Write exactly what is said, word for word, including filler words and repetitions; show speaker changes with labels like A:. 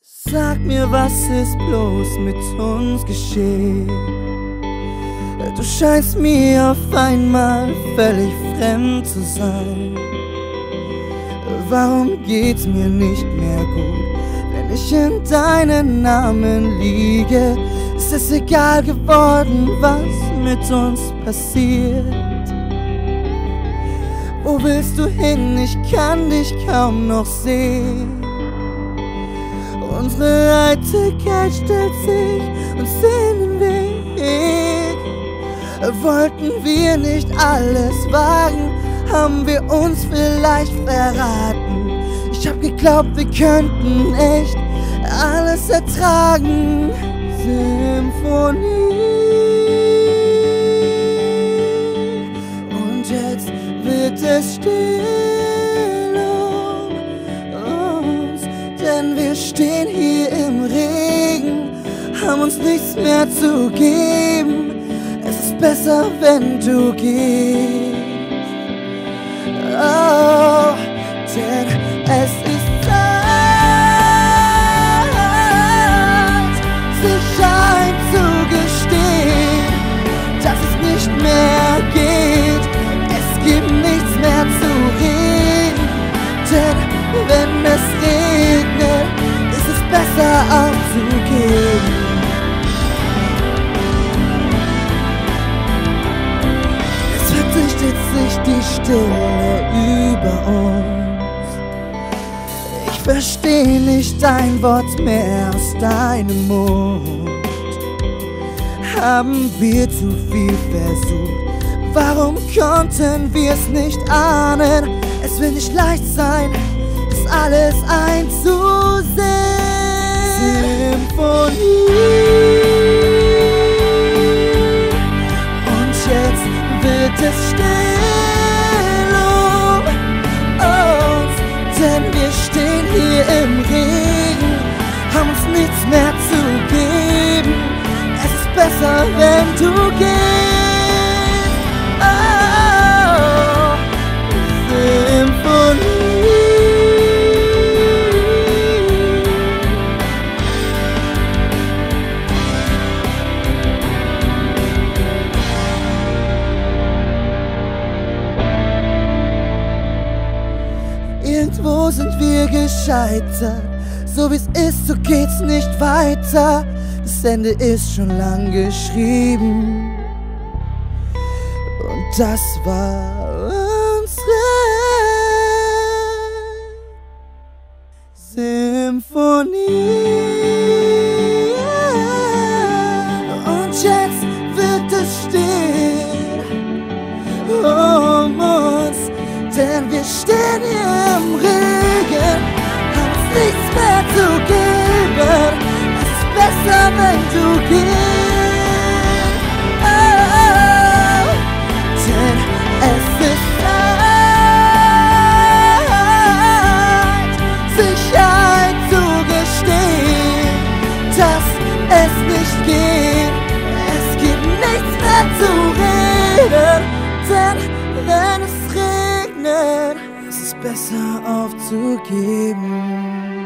A: Sag mir, was ist bloß mit uns geschehen? Du scheinst mir auf einmal völlig fremd zu sein. Warum geht's mir nicht mehr gut, wenn ich in deinen Namen liege? Es ist egal geworden, was mit uns passiert. Wo willst du hin? Ich kann dich kaum noch sehen. Unsere Eitelkeit stellt sich uns in den Weg. Wollten wir nicht alles wagen? Haben wir uns vielleicht verraten? Ich hab geglaubt, wir könnten echt alles ertragen. Symphonie. Und jetzt wird es still um uns, denn wir stehen hier im Regen, haben uns nichts mehr zu geben. Es ist besser, wenn du gehst. Oh, denn es ist Zeit, sich einzugestehen, dass es nicht mehr geht. Es gibt nichts mehr zu reden, denn wenn es regnet, ist es besser aufzugeben. Es verdichtet sich die Stille über uns. Ich versteh nicht ein Wort mehr aus deinem Mund. Haben wir zu viel versucht? Warum konnten wir es nicht ahnen? Es wird nicht leicht sein, das alles einzusehen. Symphonie. Und jetzt wird es still um uns, denn wir stehen hier im Regen, haben uns nichts mehr zu geben. Es ist besser, wenn du gehst. Oh, Symphonie. Irgendwo sind wir gescheitert, so wie's ist, so geht's nicht weiter. Das Ende ist schon lang geschrieben und das war unsere Symphonie. Und jetzt wird es still um uns, denn wir stehen hier im Regen, haben uns nichts mehr zu geben. Es ist besser, wenn du gehst. Oh, denn es ist Zeit, sich einzugestehen, dass es nicht geht. Es gibt nichts mehr zu reden, denn wenn es regnet, es ist besser aufzugeben.